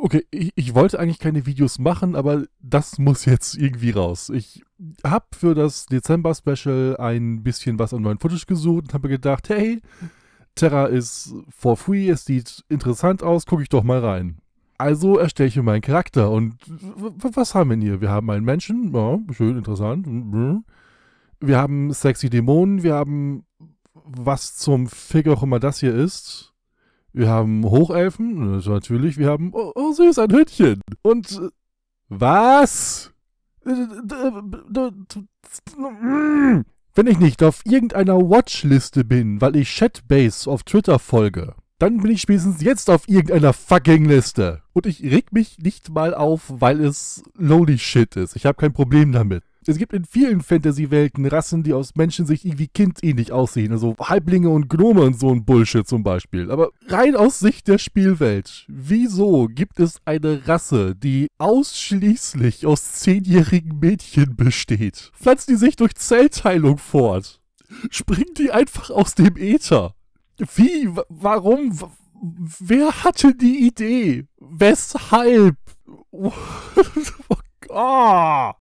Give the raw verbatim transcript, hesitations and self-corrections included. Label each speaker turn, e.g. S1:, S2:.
S1: Okay, ich, ich wollte eigentlich keine Videos machen, aber das muss jetzt irgendwie raus. Ich habe für das Dezember-Special ein bisschen was an neuen Footage gesucht und habe mir gedacht, hey, Terra ist for free, es sieht interessant aus, gucke ich doch mal rein. Also erstelle ich mir meinen Charakter und w- was haben wir denn hier? Wir haben einen Menschen, ja, schön interessant. Mhm. Wir haben sexy Dämonen, wir haben was zum Fick auch immer das hier ist. Wir haben Hochelfen, also natürlich, wir haben, oh, oh süß, ein Hündchen. Und, äh, was? Wenn ich nicht auf irgendeiner Watchliste bin, weil ich Chatbase auf Twitter folge, dann bin ich spätestens jetzt auf irgendeiner fucking Liste. Und ich reg mich nicht mal auf, weil es lonely shit ist. Ich habe kein Problem damit. Es gibt in vielen Fantasy-Welten Rassen, die aus Menschensicht irgendwie kindähnlich aussehen. Also Halblinge und Gnome und so ein Bullshit zum Beispiel. Aber rein aus Sicht der Spielwelt. Wieso gibt es eine Rasse, die ausschließlich aus zehnjährigen Mädchen besteht? Pflanzt die sich durch Zellteilung fort? Springt die einfach aus dem Äther? Wie? W- Warum? W- Wer hatte die Idee? Weshalb? Oh,